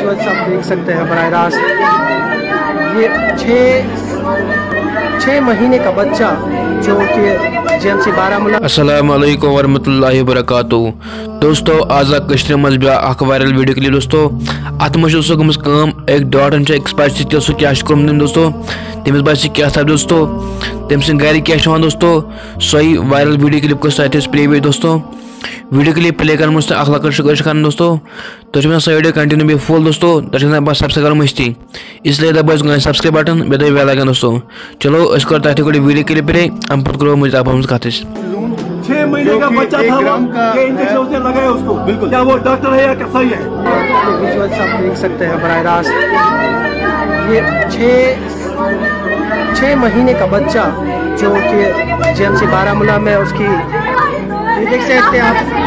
Visuals आप देख सकते हैं बराह रास्त। ये 6 महीने का बच्चा जो कि जेएमसी बारामूला। अस्सलाम वालेकुम वरहमतुल्लाहि वबरकातुहू। दोस्तों आज कश्मीर मज ब्याक वायरल वीडियो क्लिप दोस्तों अत मज गमज कम एक डॉटन एक्सपर्ट सो क्या कोम दोस्तों तमिस बस क्या सब दोस्तों तम सद गर क्या दोस्तों सही वायरल वीडियो क्लिप को सत प्ले दोस्तों वीडियो क्लिप प्ले कर मुझसे अख लकड़ कर दोस्तों तो वीडियो कंटिन्यू बे फुल दोस्तों तो बस सब्सक्राइब कर मस्ती इसलिए दबो सब्सक्राइब बटन बे दो बेल आइकन दोस्तों। चलो इस कर तक वीडियो क्लिप प्ले हम पत करो मुझे आप हमसे कत 6 महीने का बच्चा था वो ये इंजेक्शन उसने लगाया उसको बिल्कुल क्या वो डॉक्टर है या क्या सही है। विजुअल्स आप देख सकते हैं बराह रास्त। ये 6 महीने का बच्चा जो कि जेएमसी बारामूला में उसकी ये देख सकते हैं आप।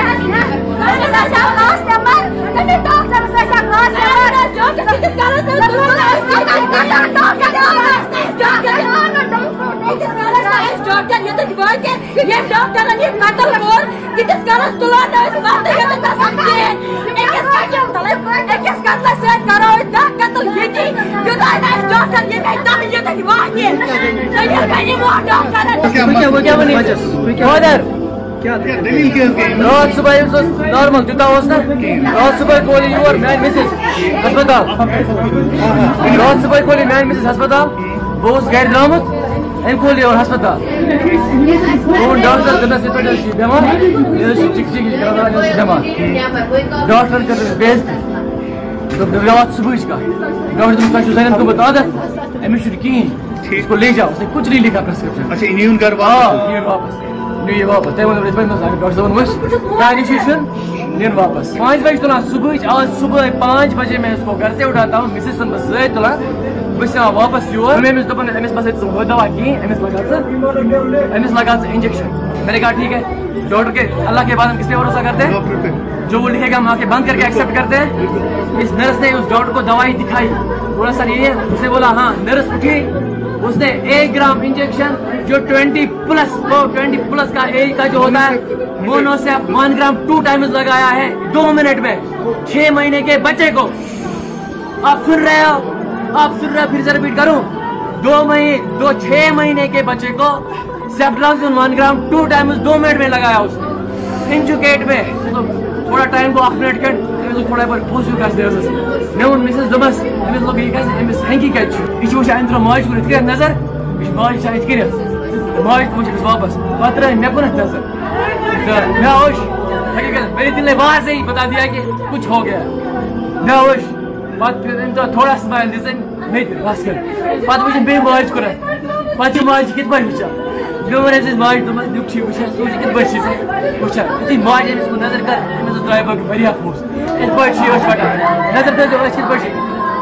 रात सुबह नॉर्मल जुता ना रात सुबह खोली योर मैन मिसेस अस्पताल रात सुबह खोली मैन मिसेस अस्पताल वो घर द्रामुत अम खोली और अस्पताल डॉक्टर बेमार डॉक्टर कर बेइज्जती रात सुबह का डॉक्टर जैन को बता आदत अमिस कहें इसको ले जाओ उसने कुछ नहीं लिखा प्रिस्क्रिप्शन। अच्छा इन घर वापस ये वापस तय वापस 5 बजे तुला सुबह आज सुबह 5 बजे मैं इसको घर से उठाता हूँ मिसेस बस तुला बस वापस योर अमिस बस दवा की अमिस लगा इंजेक्शन। मैंने कहा ठीक है डॉक्टर के अल्लाह के बाद हम किस पे भरोसा करते हैं जो वो लिखेगा हम आके बंद करके एक्सेप्ट करते हैं। इस नर्स ने उस डॉक्टर को दवाई दिखाई थोड़ा सा नहीं है उसने बोला हाँ नर्स उठी उसने 1 ग्राम इंजेक्शन जो 20 प्लस का एज का जो होता है मोनो से 1 ग्राम 2 टाइम्स लगाया है 2 मिनट में 6 महीने के बच्चे को। आप सुन रहे हो फिर से रिपीट करूं 6 महीने के बच्चे को सेफ्ट्राक्सिन 1 ग्राम 2 टाइम्स 2 मिनट में लगाया उसने इंजुकेट में तो थोड़ा टाइम को 8 मिनट कर थोड़ा पोजिटिव कर मे वो मिसेस दोबस अमिस लोग अमिस हेंकी क्या यह अंदर माज कर नजर माज माज तुम वापस पत रह मे कुन नजर मे हकीकत मेरे दिल ने बाहर से ही बता दिया कि कुछ हो गया मे पत थोड़ा स्माइल दिन मे बस कर पत वो बे माज कर पत माज कित पे वचा मे वन माज दोपस दुख वो कित पे वचा यी माज अमिस को नजर कर अमिस द्राय वारिया पोस इत पे वटान नजर थो कित पे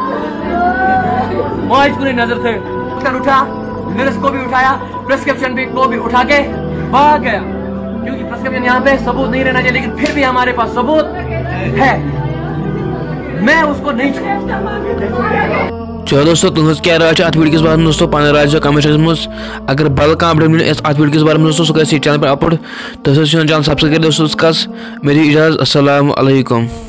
माज कुन नजर थो उठा नर्स को भी उठाया प्रिस्क्रिप्शन भी को भी उठा के भाग गया क्योंकि प्रिस्क्रिप्शन यहाँ पे सबूत नहीं रहना चाहिए लेकिन फिर भी हमारे पास सबूत है मैं उसको नहीं छोड़ूंगा। चलो दोस्तों तुम क्या राय अत वीडियो किस बारे में दोस्तों पान राय कमेंट मज अगर बल कह अत वीडियो किस बारे में दोस्तों सह चैनल पर अपलोड तो चैनल सब्सक्राइब कर दोस्तों मेरी इजाज़त अस्सलाम वालेकुम।